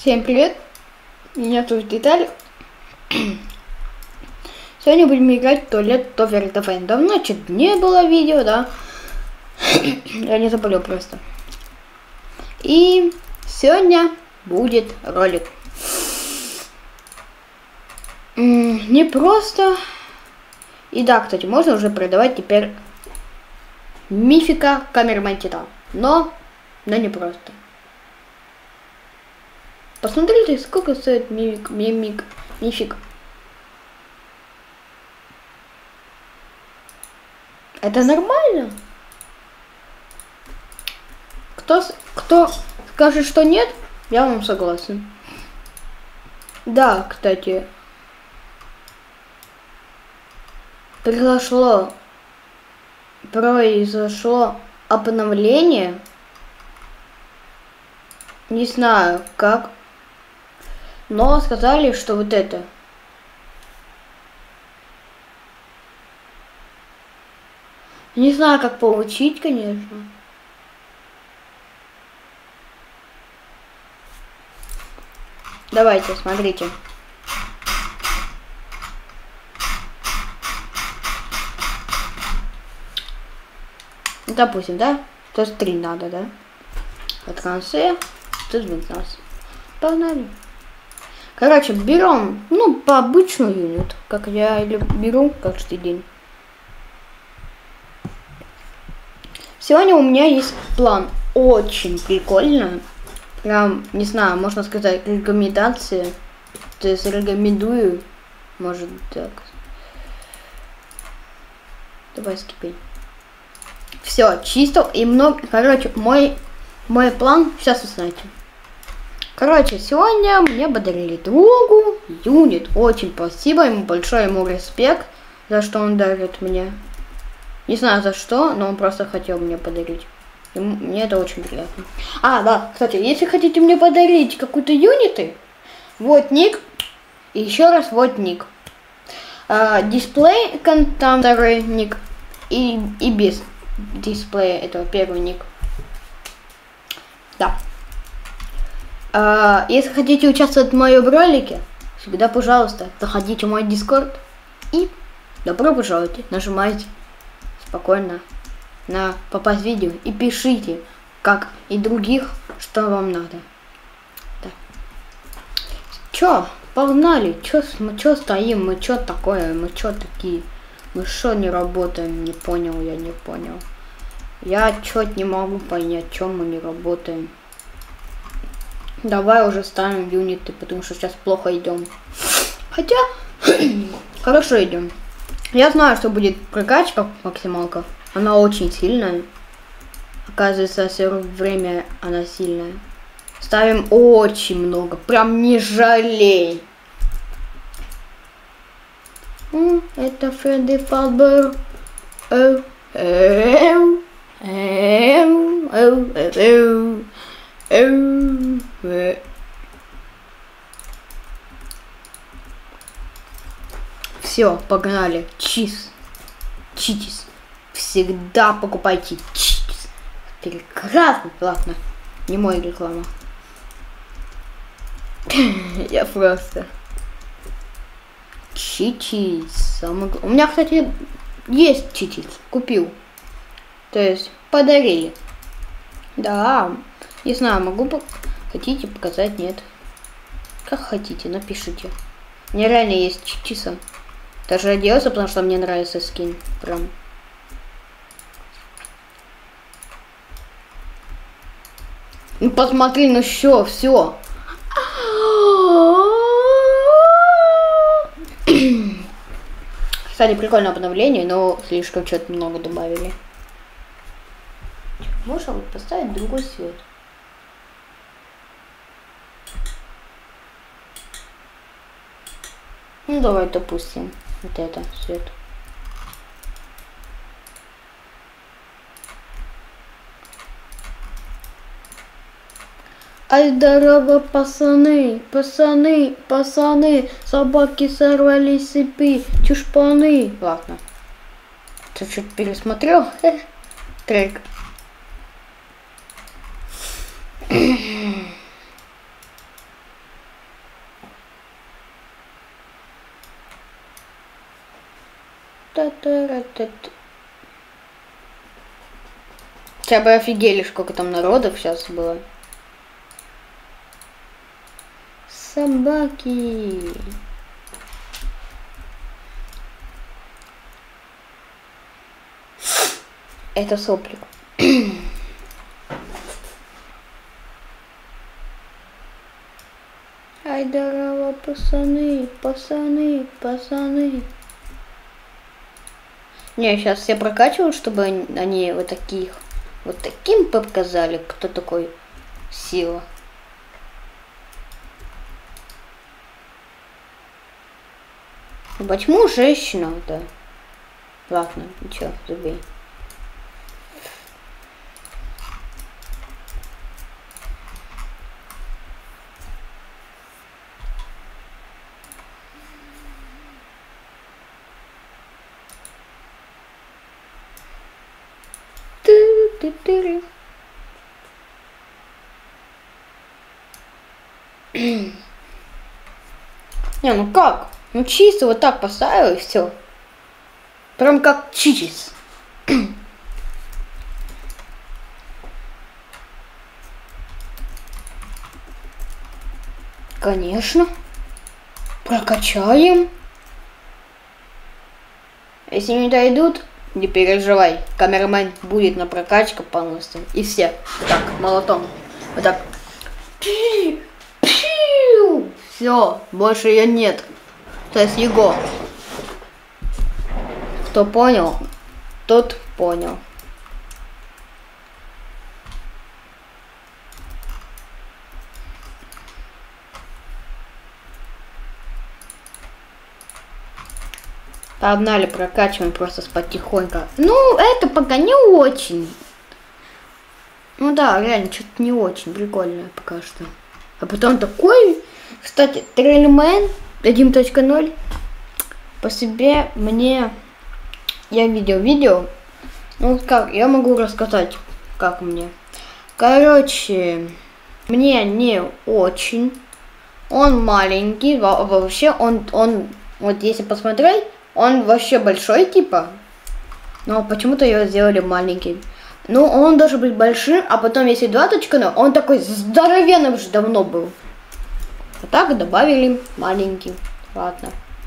Всем привет, меня зовут Виталий. Сегодня будем играть в туалет Tower Defense. Давно что-то не было видео, да? Я не заболел просто. И сегодня будет ролик. Не просто. И да, кстати, можно уже продавать теперь мифика Камерман Титан. Но не просто. Посмотрите, сколько стоит мифик. Это нормально? Кто скажет, что нет, я вам согласен. Да, кстати, произошло обновление. Не знаю как. Но сказали, что вот это. Не знаю, как получить, конечно. Давайте, смотрите. Допустим, да? То есть 3 надо, да? От конца 119. Погнали. Короче, берем, по обычную юнит, как я беру каждый день. Сегодня у меня есть план очень прикольно. Прям, не знаю, можно сказать, рекомендация. То есть рекомендую. Может так. Давай скипей. Все, чисто и много. Короче, мой план, сейчас вы знаете. Короче, сегодня мне подарили другу юнит. Очень спасибо ему, большой ему респект, за что он дарит мне. Не знаю за что, но он просто хотел мне подарить. И мне это очень приятно. А, да, кстати, если хотите мне подарить какую-то юниты, вот ник. И еще раз вот ник. Дисплей контамперы ник. И без дисплея этого первый ник. Да. Если хотите участвовать в моем ролике, всегда, пожалуйста, заходите в мой Discord и добро пожаловать. Нажимайте спокойно на попасть в видео и пишите, как и других, что вам надо. Да. Чё, погнали, чё стоим, мы чё такое, мы чё такие, мы что не работаем, не понял, я не понял. Я чё-то не могу понять, чем мы не работаем. Давай уже ставим юниты, потому что сейчас плохо идем. Хотя, хорошо идем. Я знаю, что будет прокачка максималка. Она очень сильная. Оказывается, все время она сильная. Ставим очень много. Прям не жалей. Это Фредди Фазбер. Все, погнали. Чиз. Всегда покупайте чиз. Прекрасно. Ладно, не моя реклама. Я просто. Чиз. У меня, кстати, есть чиз. Купил. То есть подарили. Да. Не знаю, хотите показать, нет. Как хотите, напишите. Мне реально есть чиса. Даже оделся, потому что мне нравится скин. Прям. Ну посмотри, ну все. Кстати, прикольное обновление, но слишком что-то много добавили. Можно вот поставить другой свет. Ну давай допустим вот это свет. Ай, здорово, пацаны, собаки сорвали с цепи, чушпаны. Ладно. Ты что-то пересмотрел? Трек. Хотя бы офигели, сколько там народов сейчас было. Собаки. Это соплик. Ай, здорово, пацаны, пацаны, пацаны. Не, сейчас все прокачивают, чтобы они вот таким показали, кто такой сила. Почему женщина, да? Ладно, ничего, забей. Не, ну как? Ну чисто вот так поставил и все. Прям как чичис. Конечно. Прокачаем. Если не дойдут, не переживай. Камерамен будет на прокачке полностью. И все. Вот так, молотом. Вот так. Все, больше ее нет. То есть его. Кто понял, тот понял. Погнали, прокачиваем просто потихоньку. Ну, это пока не очень. Ну да, реально, что-то не очень прикольное пока что. А потом такой, кстати, Трейлмен 1.0 по себе мне... Я видел видео. Ну, как, я могу рассказать, как мне. Короче, мне не очень. Он маленький, вообще он, вот если посмотреть, он вообще большой, типа. Но почему-то его сделали маленький. Ну, он должен быть большим, а потом, если 2.0, он такой здоровенный уже давно был. А так добавили маленький. Ладно.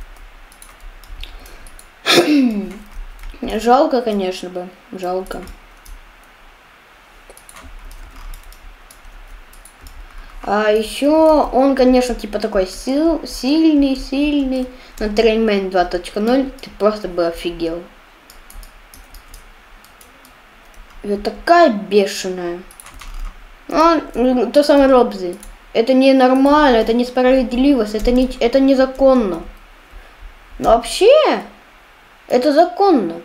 Жалко, конечно бы. Жалко. А еще он, конечно, типа такой сильный. На Трейлмен 2.0 ты просто бы офигел. Это такая бешеная. Он, то самое Робзи. Это ненормально, это несправедливость, это незаконно. Но вообще, это законно.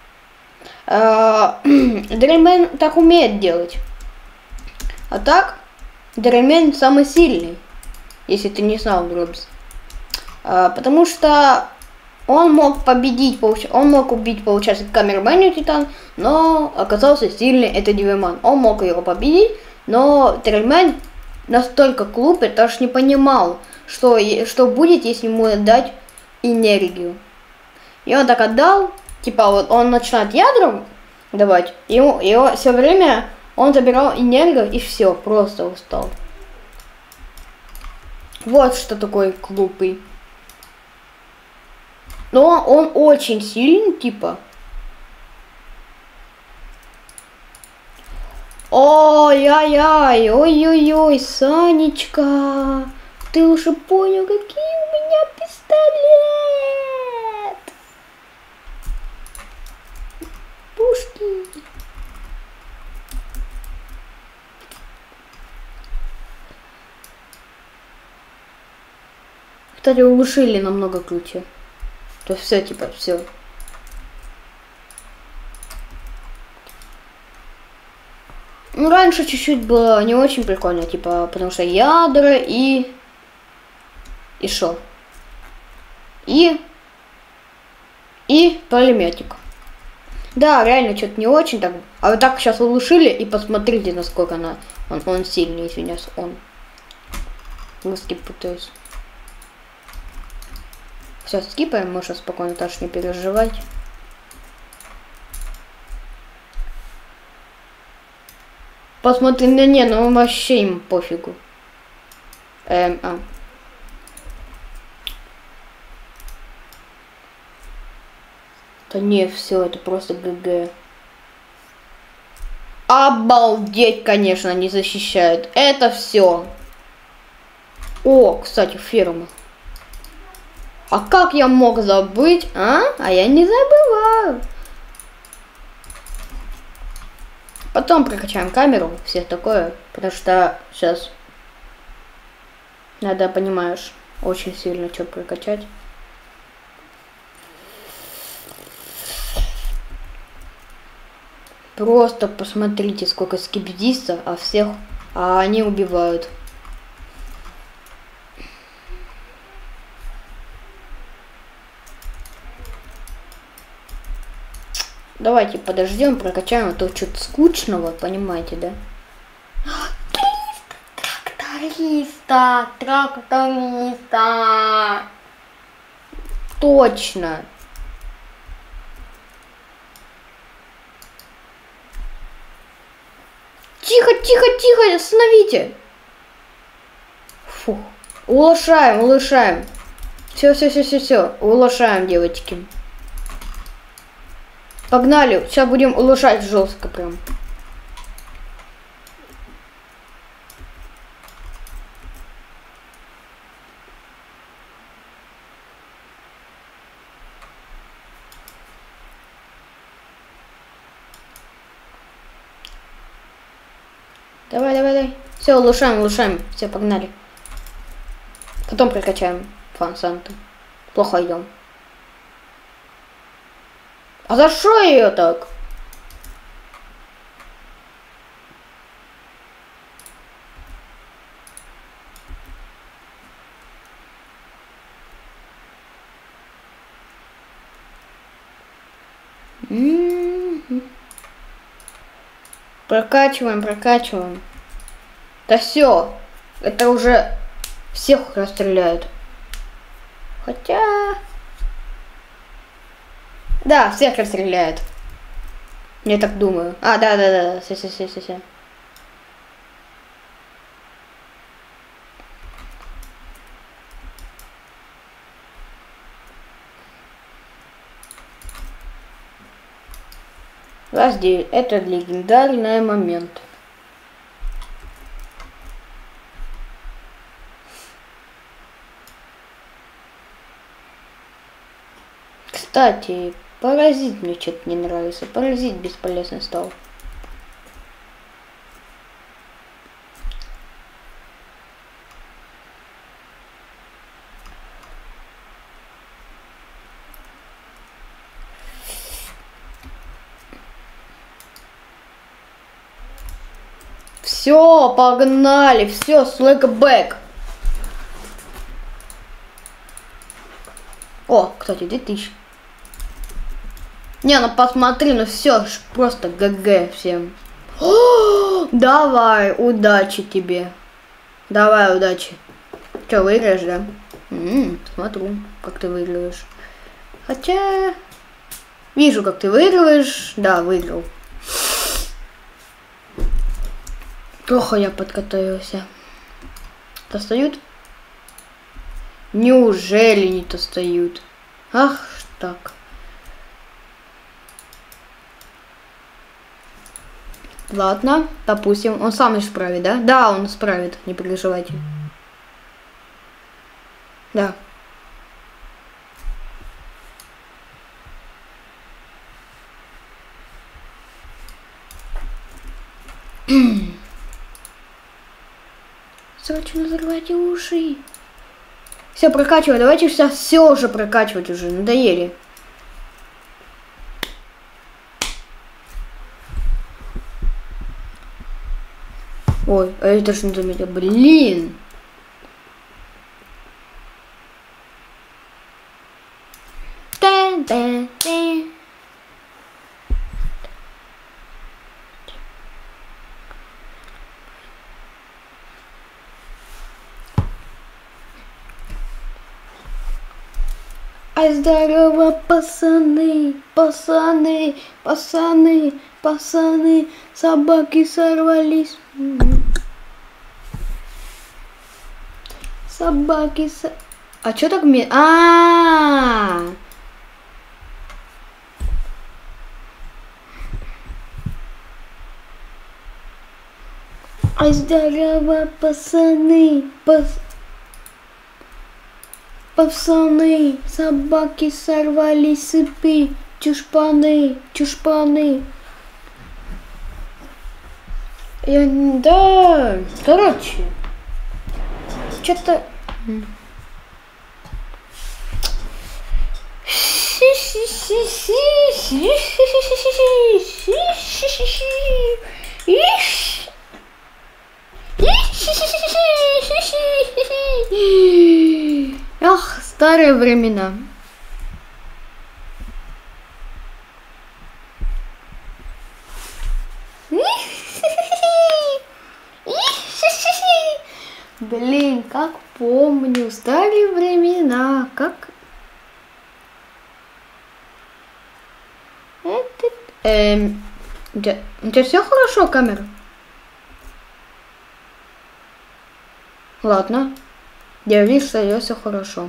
Трейлмен так умеет делать. А так, Трейлмен самый сильный. Если ты не знал, Робзи. Потому что он мог победить, он мог убить, получается, Камерамену Титан, но оказался сильный, это Девиман. Он мог его победить, но Трейлмен настолько глупый, даже не понимал, что будет, если ему дать энергию. И он так отдал, типа вот он начинает ядром давать, его все время он забирал энергию и все, просто устал. Вот что такое глупый. Но он очень сильный, типа. Ой-ой-ой, ой-ой-ой, Санечка. Ты уже понял, какие у меня пистолет. Пушки. Кстати, улучшили намного круче. То есть все, типа, все. Ну, раньше чуть-чуть было не очень прикольно, типа, потому что ядра и шо? И пулеметик. Да, реально, что-то не очень так. А вот так сейчас улучшили, и посмотрите, насколько он сильный, извиняюсь, он. Русский путаюсь. Все, скипаем, можно спокойно, даже не переживать. Посмотри, не, ну вообще им пофигу. Да не, все, это просто ГГ. Обалдеть, конечно, они защищают. Это все. О, кстати, ферма. А как я мог забыть, а? А я не забываю. Потом прокачаем камеру, все такое, потому что сейчас надо, понимаешь, очень сильно что прокачать. Просто посмотрите, сколько скибидистов, а они убивают. Давайте подождем, прокачаем, а то что-то скучного, понимаете, да? Тракториста. Точно. Тихо, остановите. Фух. Улучшаем. Все. Улучшаем, девочки. Погнали. Сейчас будем улучшать жестко прям. Давай. Все, улучшаем. Все, погнали. Потом прокачаем Фан Санту. Плохо идем. А за что ее так? Прокачиваем. Да все, это уже всех расстреляют. Хотя... Да, всех расстреляют. Я так думаю. А, да. Все. Подожди, это легендарный момент. Кстати, паразит мне что-то не нравится. Паразит бесполезный стал. Все, погнали, все, слэкбэк. О, кстати, 2000. Не, ну посмотри, ну все, просто ГГ всем. О, давай, удачи тебе. Давай, удачи. Че, выиграешь, да? Смотрю, как ты выигрываешь. Хотя... Вижу, как ты выигрываешь. Да, выиграл. Плохо я подготовился. Достают? Неужели не достают? Ах, так. Ладно, допустим. Он сам исправит, да? Да, он исправит, не переживайте. Да. Срочно закрывайте уши. Все, прокачивай. Давайте сейчас все уже прокачивать уже. Надоели. Ой, а я даже не заметил. Блин. Ай, здорово, пацаны. Пацаны, собаки сорвались. Собаки А чё так Ай, здорово, пацаны, пацаны, собаки сорвали цепи, чушпаны. Да, короче, что-то... Ах, старые времена. Блин, как помню старые времена, как... У тебя все хорошо, камера? Ладно. Я вижу, что все хорошо.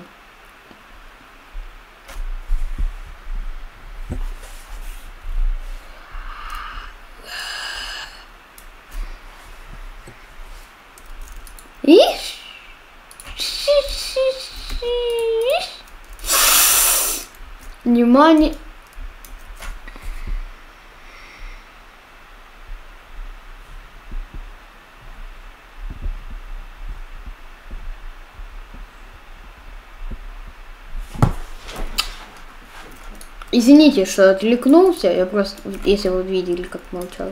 Внимание. Извините, что отвлекнулся, я просто, если вы видели, как молчал.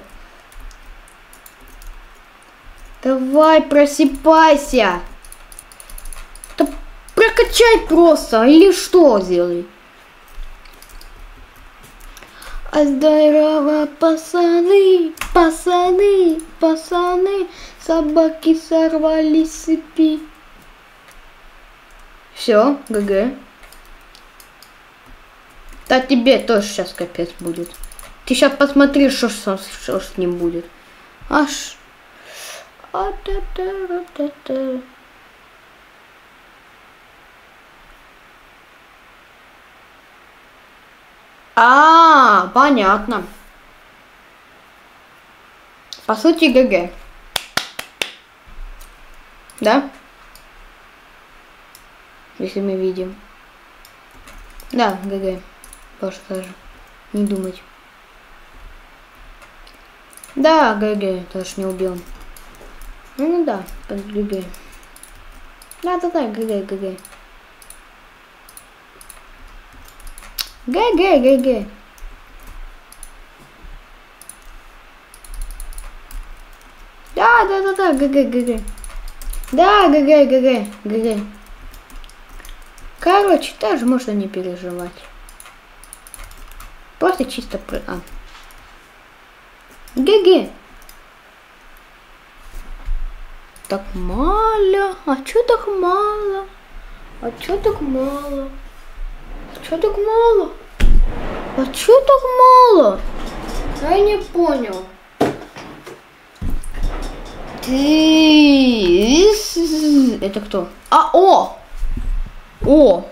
Давай, просыпайся! Да прокачай просто, или что сделай? А здорово, пацаны, собаки сорвали цепи. Все, ГГ. Да тебе тоже сейчас капец будет. Ты сейчас посмотри, что с ним будет. Аж. Понятно. По сути, ГГ. Да? Если мы видим. Да, ГГ. Тоже даже не думать. Да, ГГ, тоже не убил. Ну да, ГГ. Да, ГГ. ГГ. Да, ГГ. Да, ГГ. Короче, даже можно не переживать. Просто чисто ГГ. Так мало. А чё так мало? Я не понял. Это кто? О!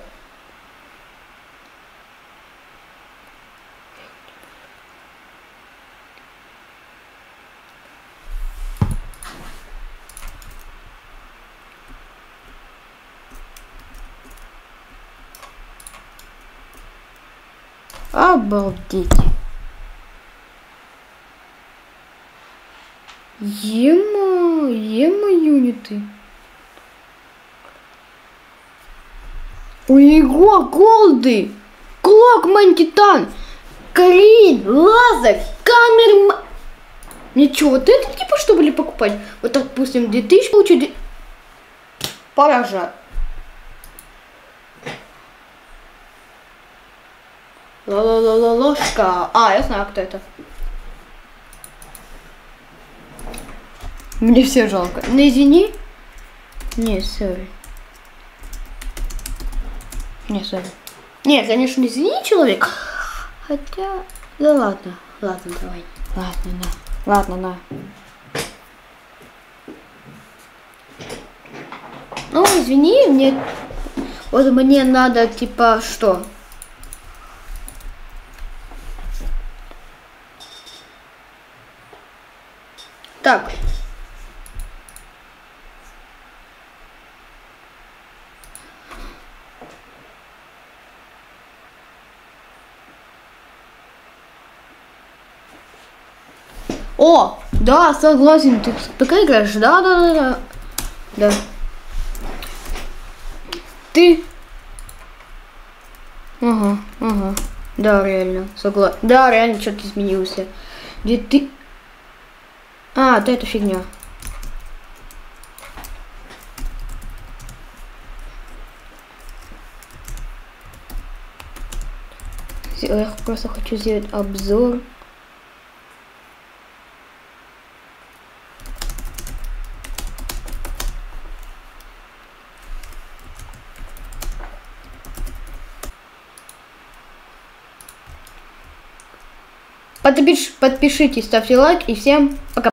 Обалдеть. Ема юниты. У него голды. Клокман Титан. Карин, лазер, камер. Мне что, вот это типа что были покупать? Вот так, допустим, 2000 получить. Поражает. Ложка. Я знаю, кто это. Мне все жалко. Ну извини. Не, сори. Не, конечно, извини, человек. Хотя. Да ладно, давай. Ладно, на. Ладно, на. Ну, извини, мне надо, типа, что? Так. О, да, согласен, ты пока играешь, да. Да. Ты? Ага. Да, реально, согласен. Да, реально, что-то изменился. Где ты? А, да, это фигня. Я просто хочу сделать обзор. Подпишитесь, ставьте лайк и всем пока.